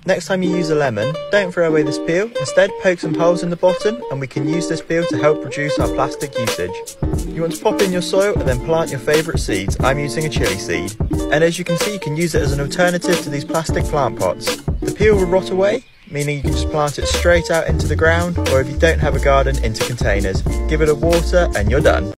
Next time you use a lemon, don't throw away this peel, instead poke some holes in the bottom and we can use this peel to help reduce our plastic usage. You want to pop in your soil and then plant your favourite seeds. I'm using a chilli seed. And as you can see, you can use it as an alternative to these plastic plant pots. The peel will rot away, meaning you can just plant it straight out into the ground, or if you don't have a garden, into containers. Give it a water and you're done.